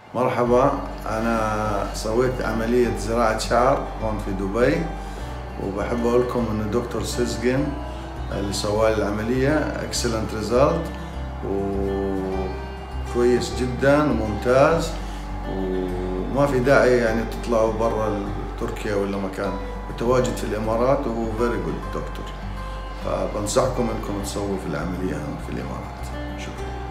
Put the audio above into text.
مرحبا، أنا سويت عملية زراعة شعر هون في دبي، وبحب أقول لكم إن الدكتور سيزجن اللي سوالي العملية اكسلنت ريزلت وكويس جدا وممتاز، وما في داعي يعني تطلعوا برا تركيا ولا مكان، التواجد في الإمارات وهو فيري جود دكتور، فبنصحكم إنكم تسووا في العملية هون في الإمارات. شكرا.